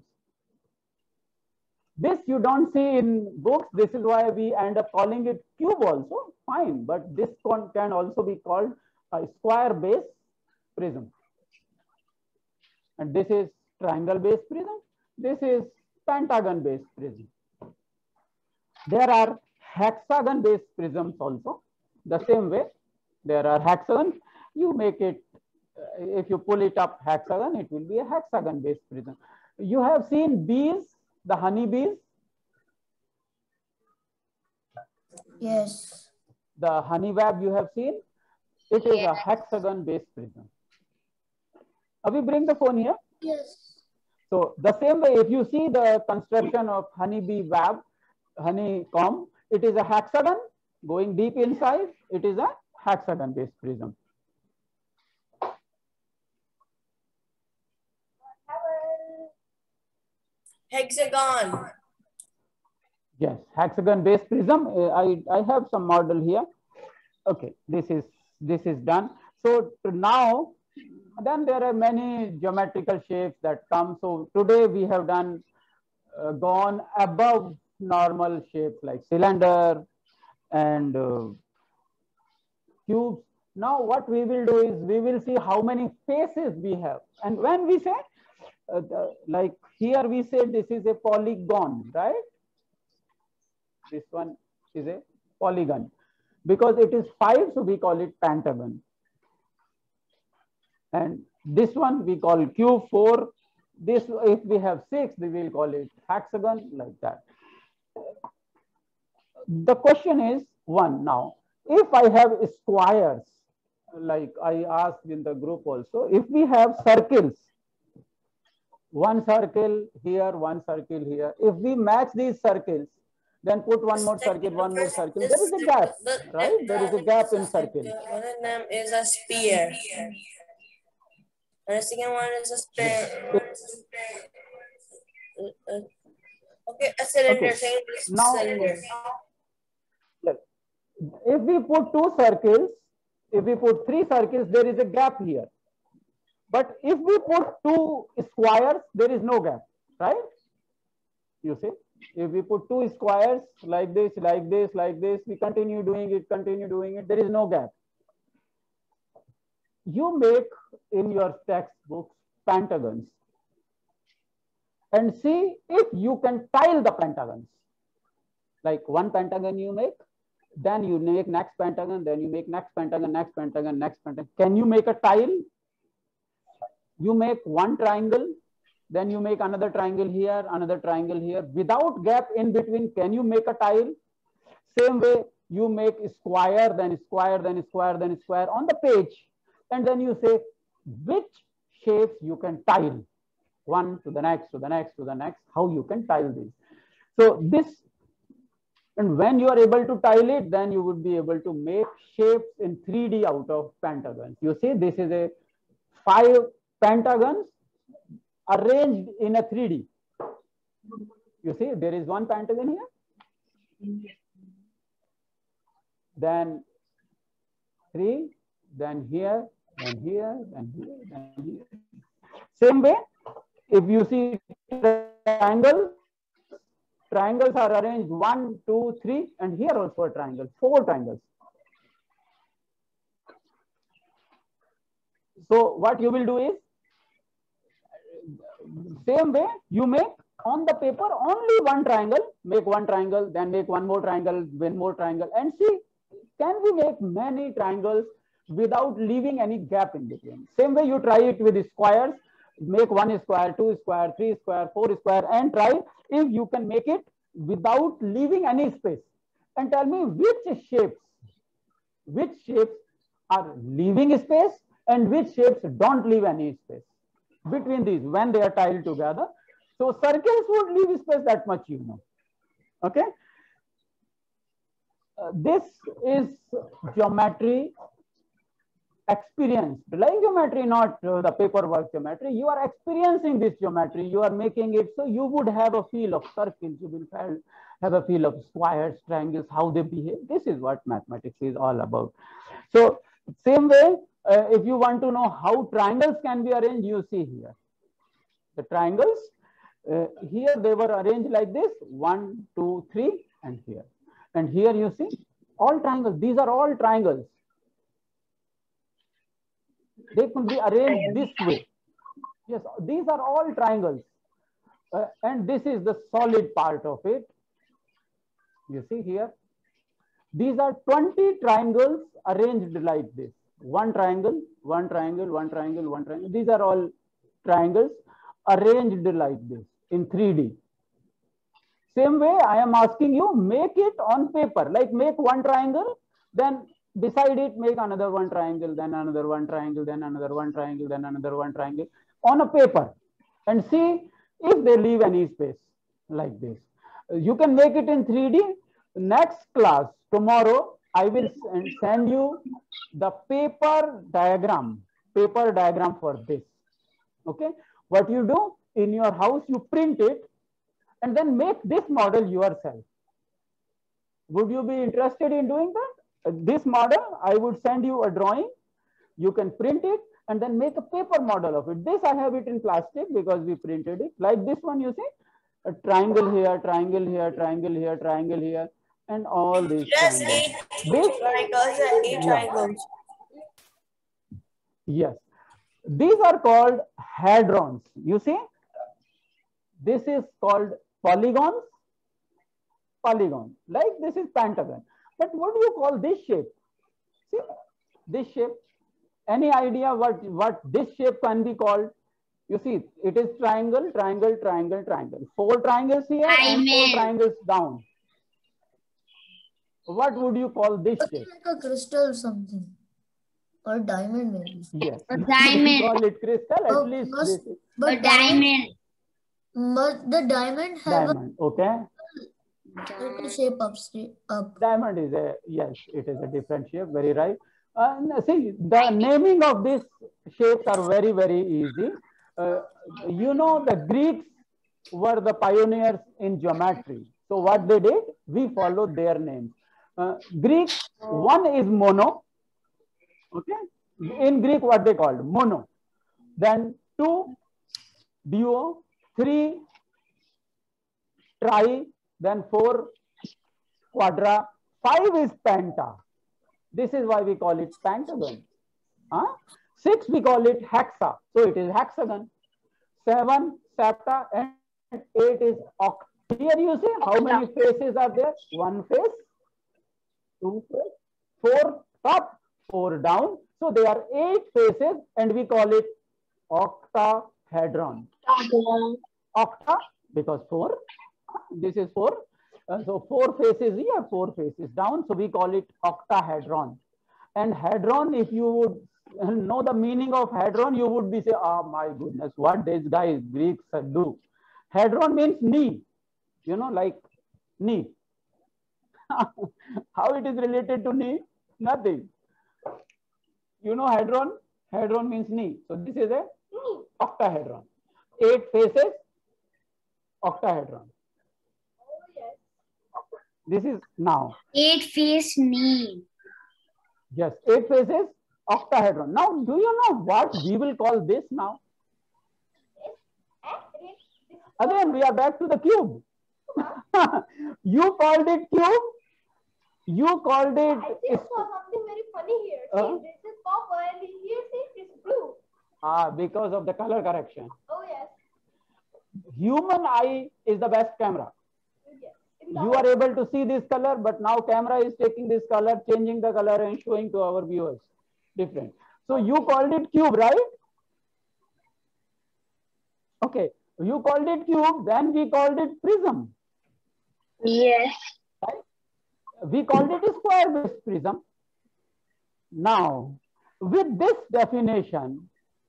S1: This you don't see in books. This is why we end up calling it cube also. Fine, but this con can also be called a square based prism. And this is triangle based prism. This is pentagon based prism. There are hexagon based prisms also. The same way, there are hexagons. You make it, uh, if you pull it up hexagon, it will be a hexagon based prism. You have seen bees, the honey bees.
S4: Yes.
S1: The honey web you have seen. It is a hexagon based prism. Abhi, bring the phone here.
S4: Yes.
S1: So the same way, if you see the construction of honeybee web, honeycomb, it is a hexagon going deep inside. It is a hexagon based prism.
S5: Hexagon.
S1: Yes, hexagon based prism. Uh, I, I have some model here. Okay, this is this is done. So now, then there are many geometrical shapes that come. So today we have done uh, gone above normal shapes like cylinder and uh, cubes. Now what we will do is we will see how many faces we have. And when we say, uh, the, like here we say this is a polygon, right? This one is a polygon. Because it is five, so we call it pentagon. And this one we call cube, four. This, if we have six, we will call it hexagon, like that. The question is one now. If I have squares, like I asked in the group also, if we have circles, one circle here, one circle here, if we match these circles, then put one more circle, one more circle. There is a gap, right? There is a gap in circle.
S5: One of them is a sphere. And the second one is a sphere. Okay, a cylinder.
S1: Okay.
S5: Second is a
S1: Now,
S5: cylinder.
S1: yes. If we put two circles, if we put three circles, there is a gap here. But if we put two squares, there is no gap, right? You see, if we put two squares like this, like this, like this, we continue doing it, continue doing it, there is no gap. You make in your textbooks pentagons and see if you can tile the pentagons. Like one pentagon you make, then you make next pentagon, then you make next pentagon, next pentagon, next pentagon. Can you make a tile? You make one triangle, then you make another triangle here, another triangle here, without gap in between. Can you make a tile? Same way, you make square, then square, then square, then square on the page. And then you say which shapes you can tile. One to the next, to the next, to the next, how you can tile these. So this And when you are able to tile it, then you would be able to make shapes in three D out of pentagons. You see, this is a five pentagons arranged in a three D. You see, there is one pentagon here. Then three, then here, then here, then here, then here. Same way, if you see triangles, triangles are arranged one, two, three, and here also a triangle, four triangles. So what you will do is, same way you make on the paper only one triangle, make one triangle, then make one more triangle, one more triangle, and see, can we make many triangles without leaving any gap in between? Same way you try it with squares, make one square, two square, three square, four square, and try if you can make it without leaving any space. And tell me which shapes, which shapes are leaving space and which shapes don't leave any space between these when they are tiled together. So circles would leave space, that much you know. Okay. Uh, this is geometry experience, like geometry, not uh, the paperwork geometry. You are experiencing this geometry, you are making it, so you would have a feel of circles, you will have, have a feel of squares, triangles, how they behave. This is what mathematics is all about. So same way, uh, if you want to know how triangles can be arranged, you see here the triangles. Uh, here they were arranged like this, one, two, three, and here. And here you see all triangles. These are all triangles. They could be arranged this way. Yes, these are all triangles. Uh, and this is the solid part of it. You see here. These are twenty triangles arranged like this. One triangle, one triangle, one triangle, one triangle. These are all triangles arranged like this in three D. Same way, I am asking you, make it on paper, like make one triangle, then beside it, make another one triangle, then another one triangle, then another one triangle, then another one triangle on a paper, and see if they leave any space like this. You can make it in three D. Next class, tomorrow, I will send you the paper diagram, paper diagram for this. Okay. What you do in your house, you print it and then make this model yourself. Would you be interested in doing that? This model, I would send you a drawing. You can print it and then make a paper model of it. This I have it in plastic because we printed it. Like this one, you see, a triangle here, triangle here, triangle here, triangle here, and all these.
S5: Just eight this, triangles and eight yeah. triangles.
S1: Yes. These are called hadrons. You see, this is called polygons. Polygon. Like this is pentagon. But what do you call this shape? See, this shape. Any idea what, what this shape can be called? You see, it is triangle, triangle, triangle, triangle. Four triangles here and four triangles down. What would you call this shape?
S4: Like a crystal or something. Or diamond maybe.
S1: Yes.
S8: A diamond.
S1: Call it crystal, at
S4: oh,
S1: least
S4: must,
S1: this is.
S4: But
S8: a diamond.
S4: But the diamond has
S1: diamond, a okay.
S4: little shape up, up.
S1: Diamond is a, yes, it is a different shape, very right. Uh, see, the naming of these shapes are very, very easy. Uh, you know, the Greeks were the pioneers in geometry. So what they did, we followed their names. Uh, Greek, one is mono. Okay. In Greek, what they called mono. Then two, duo. Three, tri. Then four, quadra. Five is penta. This is why we call it pentagon. Huh? Six, we call it hexa. So it is hexagon. Seven, septa. And eight is oct. Here you see how many faces are there? One face, two face, four up, four down. So there are eight faces and we call it octahedron. Octa, because four. This is four. Uh, so four faces here, four faces down. So we call it octahedron. And hadron, if you would know the meaning of hadron, you would be say, oh my goodness, what these guys Greeks do. Hadron means knee, you know, like knee. How it is related to knee? Nothing. You know hadron? Hadron means knee. So this is a octahedron. Eight faces, octahedron.
S6: Oh, yes.
S1: This is now.
S8: Eight face knee.
S1: Yes, eight faces, octahedron. Now, do you know what we will call this now? Again, we are back to the cube. You called it cube. You called it.
S6: I think for something very funny here. See,
S1: Uh,
S6: this is purple and here see it's blue.
S1: ah, because of the color correction.
S6: Oh yes.
S1: Human eye is the best camera.
S6: Yes. In the
S1: You are able to see this color, but now camera is taking this color, changing the color and showing to our viewers. Different. So you called it cube, right? Okay. You called it cube, then we called it prism.
S7: Yes.
S1: Right? We called it a square-based prism. Now, with this definition,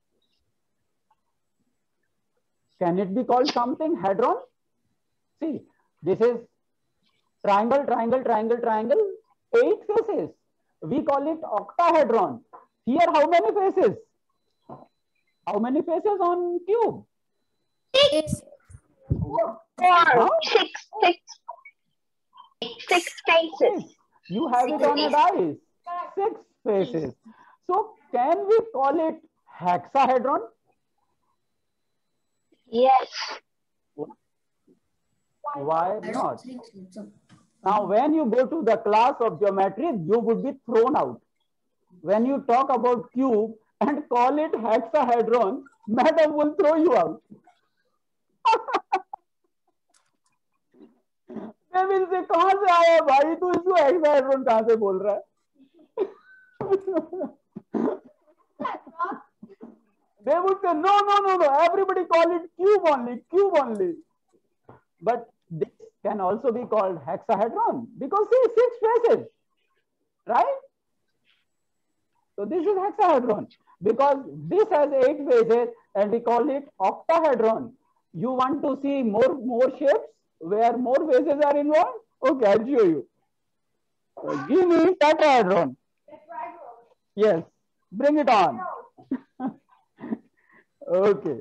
S1: can it be called something hadron? See, this is triangle, triangle, triangle, triangle, eight faces. We call it octahedron. Here, how many faces? How many faces on cube?
S7: Six. Four.
S1: Huh?
S7: Six. Six. Six faces.
S1: Six. You have it on a dice. Six faces. So, can we call it hexahedron?
S7: Yes.
S1: Why not? Now, when you go to the class of geometry, you would be thrown out. When you talk about cube and call it hexahedron, madam will throw you out. They will say, कहाँ से आया भाई तू इसको hexahedron कहाँ से बोल रहा है? They would say, no, no, no, no. Everybody call it cube only, cube only. But this can also be called hexahedron because see, six faces, right? So this is hexahedron because this has eight faces and we call it octahedron. You want to see more, more shapes where more faces are involved? Okay, I'll show you. Uh, give me tetrahedron. Yes, bring it on. Okay.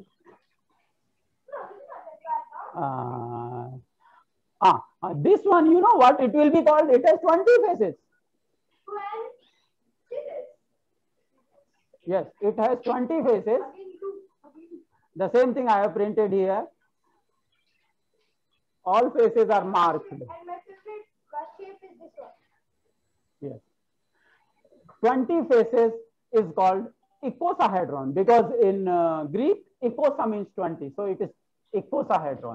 S1: Uh, ah, uh, this one, you know what it will be called? It has twenty faces. Yes, it has twenty faces. The same thing I have printed here. All faces are marked.
S6: And my favorite shape is this one.
S1: Yes. twenty faces is called icosahedron because in uh, Greek, icosa means twenty. So it is icosahedron.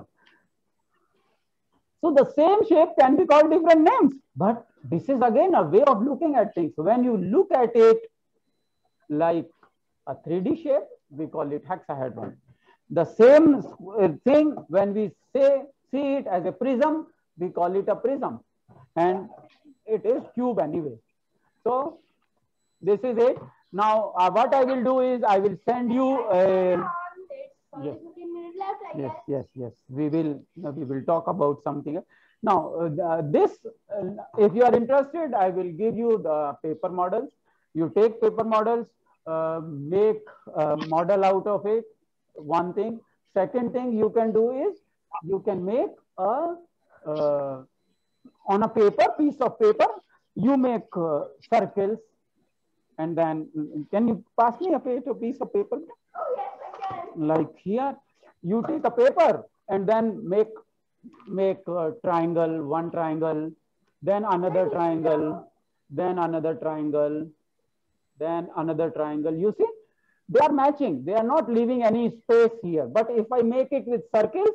S1: So the same shape can be called different names. But this is again a way of looking at things. When you look at it like a three D shape, we call it hexahedron. The same thing when we say see it as a prism, we call it a prism. And it is cube anyway. So this is it. Now, uh, what I will do is I will send you a. Yes, yes, yes, yes. We will uh, we will talk about something. Now, uh, this, uh, if you are interested, I will give you the paper models. You take paper models, uh, make a model out of it. One thing. Second thing you can do is you can make a uh, on a paper piece of paper. You make uh, circles. And then, can you pass me a piece of paper?
S6: Oh, yes, I can.
S1: Like here, you take a paper and then make make a triangle, one triangle, then another triangle, then another triangle, then another triangle. You see, they are matching. They are not leaving any space here. But if I make it with circles,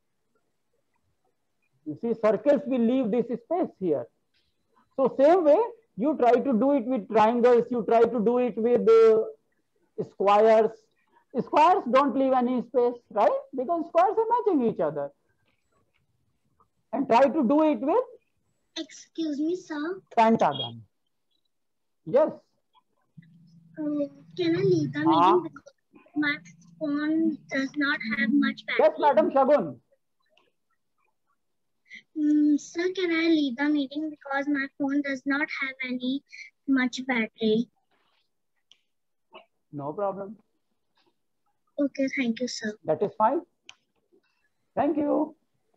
S1: you see, circles will leave this space here. So same way, you try to do it with triangles, you try to do it with uh, squares. Squares don't leave any space, right? Because squares are matching each other. And try to do it with?
S8: Excuse me, sir.
S1: Pentagon. Yes.
S8: Uh, can I leave the
S1: uh,
S8: meeting because my phone does not have much battery?
S1: Yes, Madam Shagun.
S8: Mm, sir, can I leave the meeting because my phone does not have any much battery?
S1: No problem.
S8: Okay, thank you, sir.
S1: That is fine. Thank you.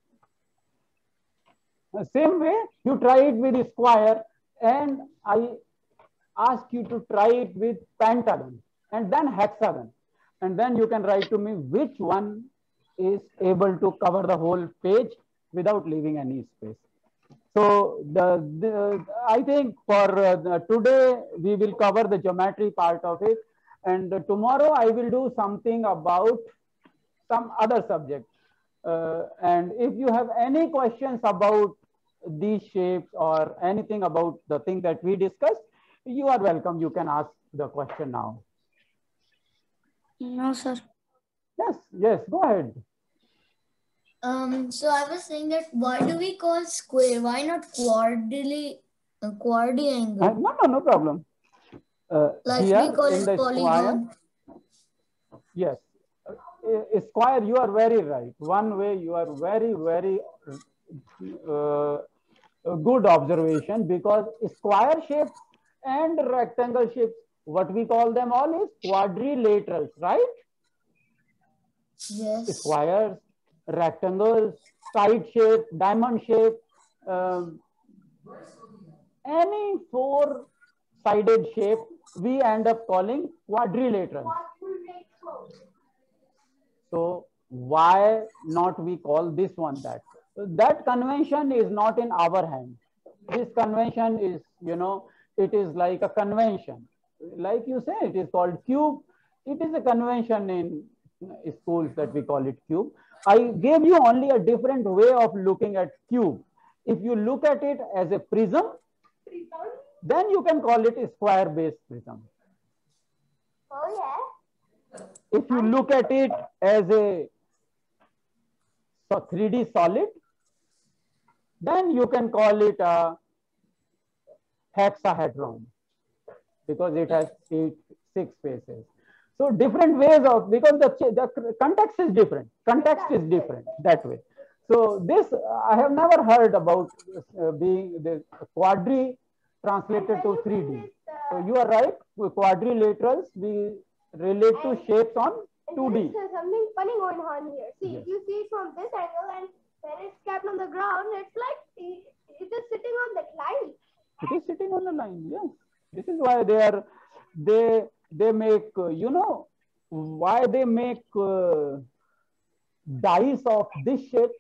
S1: The same way, you try it with square, and I ask you to try it with pentagon and then hexagon. And then you can write to me which one is able to cover the whole page without leaving any space. So the, the I think for uh, today, we will cover the geometry part of it. And uh, tomorrow I will do something about some other subject. Uh, and if you have any questions about these shapes or anything about the thing that we discussed, you are welcome. You can ask the question now.
S4: No, sir.
S1: Yes, yes, go ahead.
S4: Um, so I was saying that why do we call square? Why not quadri uh, quadriangle?
S1: Uh, no, no, no problem. Uh,
S4: Like
S1: here
S4: we call
S1: in
S4: it
S1: the
S4: polygon.
S1: square, yes, a square, you are very right. One way you are very, very uh, good observation, because square shapes and rectangle shapes, what we call them all is quadrilaterals, right?
S4: Yes.
S1: Squares, rectangles, side shape, diamond shape, um, any four sided shape we end up calling quadrilaterals. So why not we call this one that? That convention is not in our hand. This convention is, you know, it is like a convention. Like you say, it is called cube. It is a convention in schools that we call it cube. I gave you only a different way of looking at cube. If you look at it as a prism, then you can call it a square-based prism.
S6: Oh, yeah.
S1: If you look at it as a three D solid, then you can call it a hexahedron, because it has eight, six faces. So different ways of, because the, the context is different. Context is different that way. So this, I have never heard about uh, being the quadri translated to three D. So you are right, with quadrilaterals, we relate to shapes on two D.
S6: There's something funny going on here. See,
S1: Yes.
S6: if you see it from this angle and when it's kept on the ground, it's like it, it is sitting on that line.
S1: It is sitting on the line, yes. This is why they are, they, they make, uh, you know, why they make uh, dice of this shape.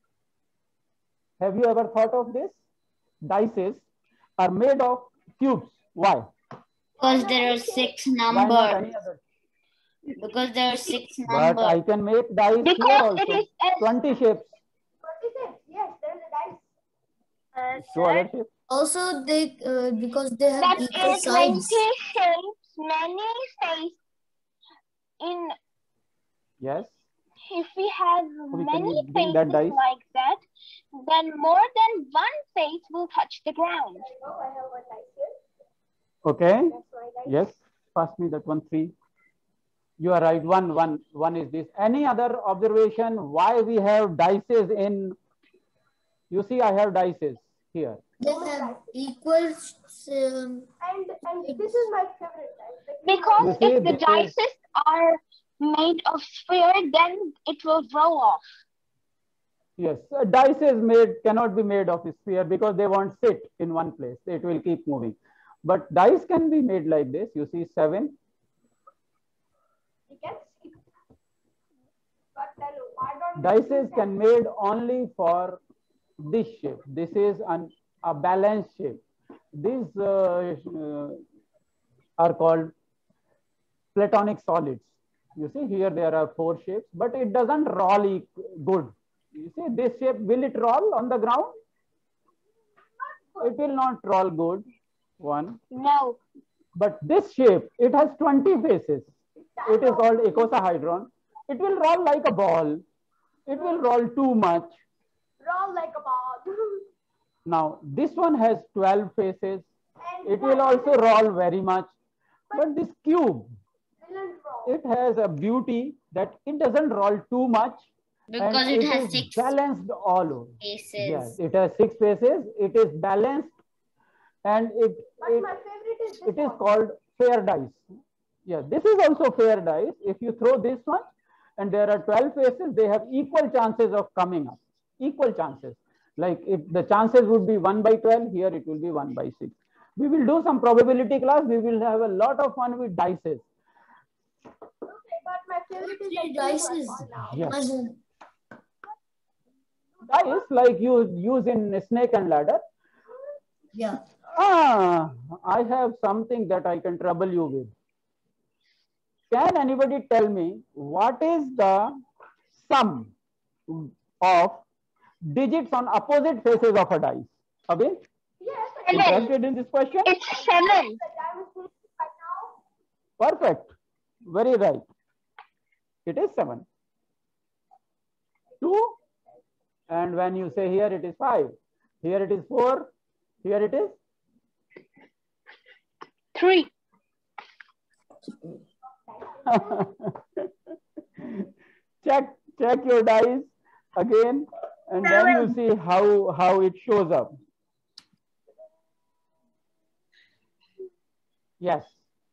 S1: Have you ever thought of this? Dices are made of cubes. Why?
S8: Because there are six
S1: Why not
S8: numbers.
S1: any other?
S8: Because there are six
S1: But
S8: numbers.
S1: I can make dice here
S7: Because it
S1: also.
S7: is a
S1: twenty shapes.
S6: twenty-six. Yes, there's a dice.
S7: uh,
S1: Show
S7: sir,
S1: other shapes.
S4: Also, they uh, because they have
S7: that
S4: equal
S7: is when
S4: sides.
S7: he shapes many faces in.
S1: Yes.
S7: If we have
S1: We can
S7: many
S1: bring that
S7: faces
S1: dice.
S7: like that, then more than one face will touch the ground.
S6: Oh, I have one dice here.
S1: Okay.
S6: That's my dice.
S1: Yes. Pass me that one, three. You are right. One, one, one is this. Any other observation why we have dices in? You see, I have dices here.
S4: They have equal. Um,
S6: And and this is my favorite dice. The
S7: Because
S1: You see,
S7: if the
S1: this is-
S7: dices are made of sphere, then it will roll off.
S1: Yes, uh, dice is made, cannot be made of a sphere because they won't sit in one place. It will keep moving. But dice can be made like this. You see seven.
S6: You can see. But then why don't
S1: Dices can made only for this shape. This is an, a balanced shape. These uh, uh, are called platonic solids. You see here there are four shapes, but it doesn't roll e good. You see this shape, will it roll on the ground? It will not roll good. One.
S7: No.
S1: But this shape, it has twenty faces. It is called icosahedron. It will roll like a ball. It will roll too much.
S6: roll like a ball?
S1: Now, this one has twelve faces.
S6: And
S1: It will also roll very much. But this cube,
S6: Didn't roll.
S1: it has a beauty that it doesn't roll too much,
S4: Because
S1: and
S4: it has
S1: is
S4: six
S1: balanced all over.
S4: faces.
S1: Yes, it has six faces. It is balanced, and it
S6: But
S1: it,
S6: my favorite is this
S1: it is
S6: one.
S1: called fair dice. Yeah, this is also fair dice. If you throw this one, and there are twelve faces, they have equal chances of coming up. Equal chances. Like if the chances would be one by twelve, here it will be one by six. We will do some probability class. We will have a lot of fun with dices.
S6: Okay, but my favorite is
S4: Three
S6: the this
S4: dices.
S6: one now.
S1: Yes. Dice like you use in snake and ladder.
S4: Yeah.
S1: Ah, I have something that I can trouble you with. Can anybody tell me what is the sum of digits on opposite faces of a dice? Abhi?
S6: Yes,
S1: Interested in this question?
S7: It's seven.
S1: Perfect. Very right. It is seven. Two. And when you say here it is five. Here it is four. Here it is
S7: Three.
S1: check check your dice again, and then you see how how it shows up. Yes.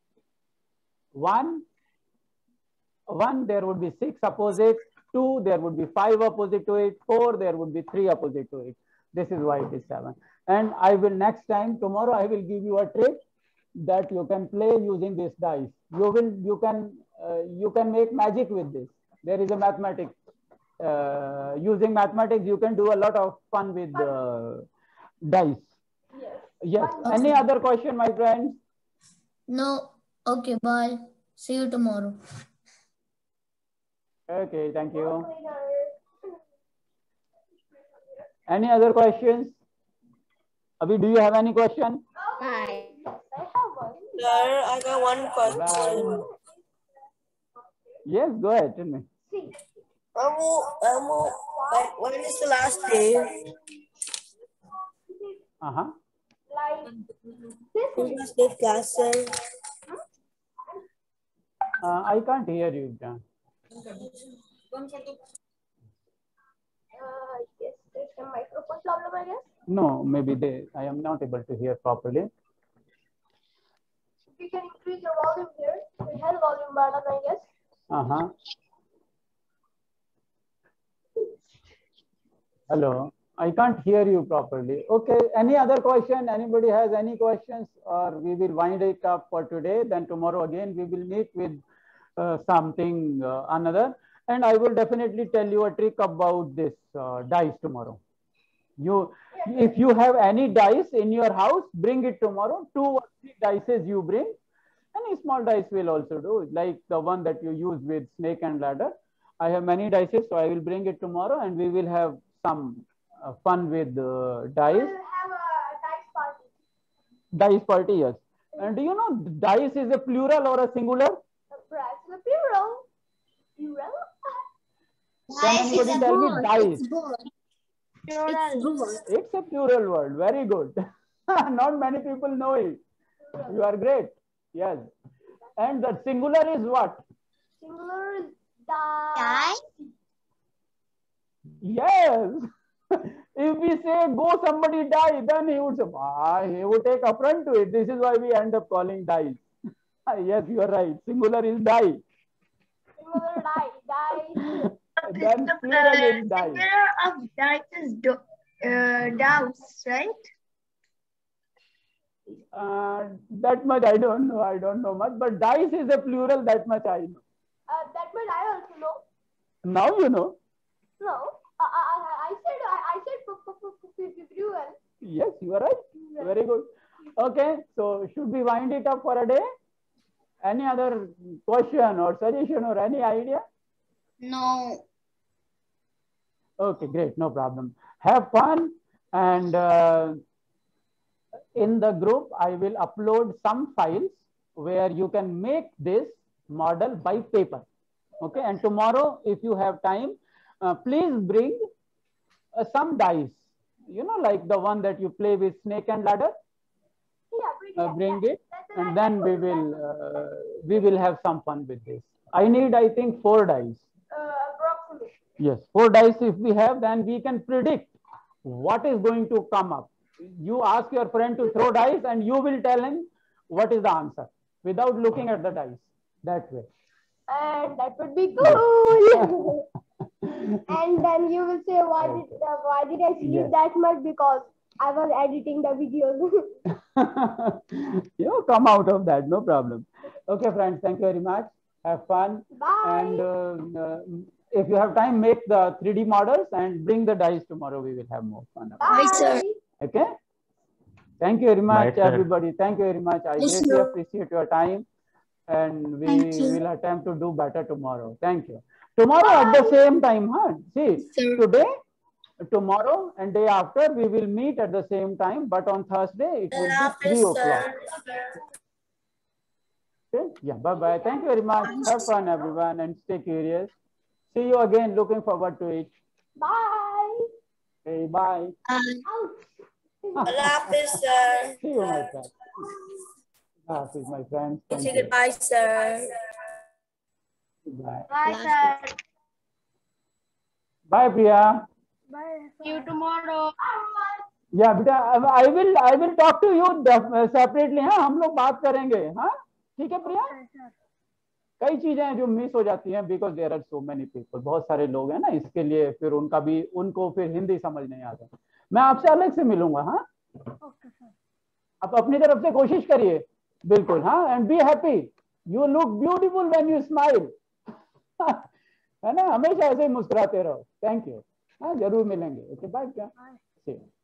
S1: One, one there would be six opposite. Two, there would be five opposite to it. Four, there would be three opposite to it. This is why it is seven. And I will next time, tomorrow, I will give you a trick that you can play using this dice. You will, you can, uh, you can make magic with this. There is a mathematics. Uh, using mathematics, you can do a lot of fun with uh, dice. Yes. Yes.
S4: Okay.
S1: Any other question, my friends?
S4: No. Okay, bye. See you tomorrow.
S1: Okay, thank you. Any other questions? Abhi, do you have any question?
S2: Hi.
S5: Sir, I got one question.
S1: Yes, go ahead, tell me.
S5: Amo, Amo, like, when is the last day?
S1: Uh-huh.
S5: When is the class, sir?
S1: Uh, I can't hear you, John.
S6: Uh, yes, there's a microphone problem, I guess.
S1: No, maybe they, I am not able to hear properly.
S6: We can increase your volume here. We have volume button, I guess.
S1: Uh-huh. Hello, I can't hear you properly. Okay, any other question? Anybody has any questions, or we will wind it up for today. Then tomorrow again, we will meet with uh, something uh, another. And I will definitely tell you a trick about this uh, dice tomorrow. You, if you have any dice in your house, bring it tomorrow. Two or three dices you bring. Any small dice will also do, like the one that you use with snake and ladder. I have many dices, so I will bring it tomorrow, and we will have some uh, fun with uh, dice.
S6: We'll have a dice party.
S1: Dice party, yes. And do you know dice is a plural or a singular?
S6: Perhaps a plural. Plural?
S1: Can anybody tell me dice?
S4: It's both.
S2: Plural.
S1: It's a plural word. Very good. Not many people know it. You are great. Yes. And the singular is what?
S6: Singular is dice.
S1: Yes. If we say go somebody die, then he would say, ah, he would take affront to it. This is why we end up calling dice. Yes, you are right. Singular is die.
S6: Singular die. Dice.
S1: Then plural is die.
S8: Singular of dice is do, uh, douse, right?
S1: Uh, that much I don't know. I don't know much. But dice is a plural. That much I know.
S6: Uh, that much I also know.
S1: Now you know.
S6: No. I, I, I said I, I said plural.
S1: Yes, you are right. Very good. Okay. So should we wind it up for a day? Any other question or suggestion or any idea?
S4: No.
S1: Okay, great. No problem. Have fun. And uh, in the group, I will upload some files where you can make this model by paper. Okay. And tomorrow, if you have time, uh, please bring uh, some dice, you know, like the one that you play with snake and ladder.
S6: Yeah, bring,
S1: Uh,
S6: that,
S1: bring
S6: yeah.
S1: it, and then we will uh, we will have some fun with this. I need, I think, four dice.
S6: Uh, approximately.
S1: Yes, four dice if we have, then we can predict what is going to come up. You ask your friend to throw dice and you will tell him what is the answer without looking at the dice. That way.
S6: And that would be cool. And then you will say, why did uh, why did I sleep yes. that much? Because I was editing the videos.
S1: You come out of that, no problem. Okay, friends, thank you very much. Have fun.
S6: Bye.
S1: And uh, uh, if you have time, make the three D models and bring the dice tomorrow. We will have more fun.
S6: Bye, sir.
S1: Okay. Thank you very much, Bye, everybody. Thank you very much. I
S4: Yes,
S1: greatly
S4: sir.
S1: appreciate your time. And we
S4: Thank you.
S1: will attempt to do better tomorrow. Thank you. Tomorrow at the same time, huh? See,
S4: Sir.
S1: today, tomorrow and day after, we will meet at the same time. But on Thursday, it will be three o'clock. Okay? Yeah, bye-bye. Thank you very much. Have fun, everyone, and stay curious. See you again. Looking forward to it.
S6: Bye.
S1: Okay, bye.
S4: Um,
S5: sir.
S1: See you, my friend. Ah, this is my friend. Thank
S5: Say
S1: you.
S5: goodbye, sir.
S1: Bye.
S6: Bye, sir.
S1: Bye, Priya.
S6: Bye.
S7: See you tomorrow.
S1: Yeah, बेटा I will I will talk to you separately. हाँ, हम लोग बात करेंगे. हाँ, ठीक है प्रिया? कई चीजें हैं जो मिस हो जाती हैं because there are so many people. बहुत सारे लोग हैं ना, इसके लिए फिर उनका भी उनको फिर हिंदी समझ नहीं आता. मैं आपसे अलग से मिलूंगा. हाँ, आप अपनी तरफ से कोशिश करिए. बिल्कुल. हाँ, and be happy. You look beautiful when you smile. है ना, हमेशा ऐसे ही मुस्कुराते रहो. Thank you. हाँ, जरूर मिलेंगे. Okay, bye. क्या